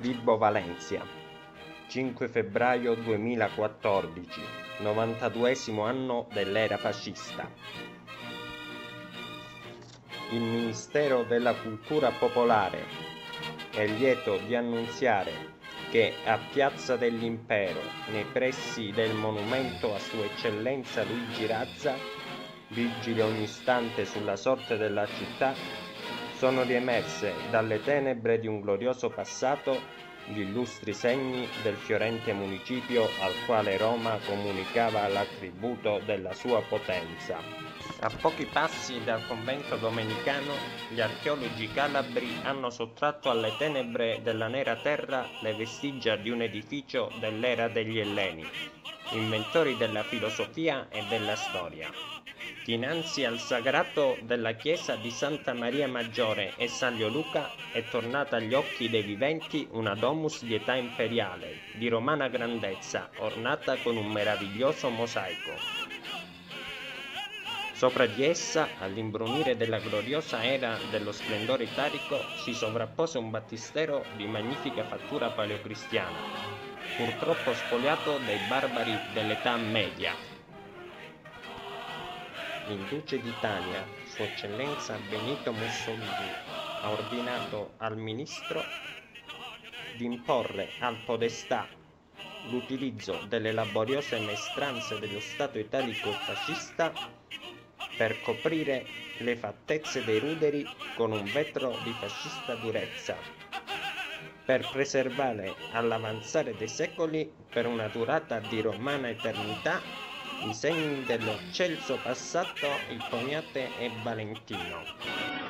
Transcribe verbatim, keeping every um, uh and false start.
Vibo Valencia, cinque febbraio duemilaquattordici, novantaduesimo anno dell'era fascista. Il Ministero della Cultura Popolare è lieto di annunziare che a Piazza dell'Impero, nei pressi del monumento a Sua Eccellenza Luigi Razza, vigile ogni istante sulla sorte della città, sono riemerse dalle tenebre di un glorioso passato gli illustri segni del fiorente municipio al quale Roma comunicava l'attributo della sua potenza. A pochi passi dal convento domenicano, gli archeologi calabri hanno sottratto alle tenebre della nera terra le vestigia di un edificio dell'era degli Elleni, inventori della filosofia e della storia. Dinanzi al sagrato della chiesa di Santa Maria Maggiore e San Leoluca è tornata agli occhi dei viventi una domus di età imperiale, di romana grandezza, ornata con un meraviglioso mosaico. Sopra di essa, all'imbrunire della gloriosa era dello splendore italico, si sovrappose un battistero di magnifica fattura paleocristiana, purtroppo spoliato dai barbari dell'età media. Il duce d'Italia, Sua Eccellenza Benito Mussolini, ha ordinato al ministro di imporre al podestà l'utilizzo delle laboriose maestranze dello Stato italico fascista per coprire le fattezze dei ruderi con un vetro di fascista durezza, per preservare all'avanzare dei secoli, per una durata di romana eternità, i segni dello eccelso passato Ipponiate e Valentino.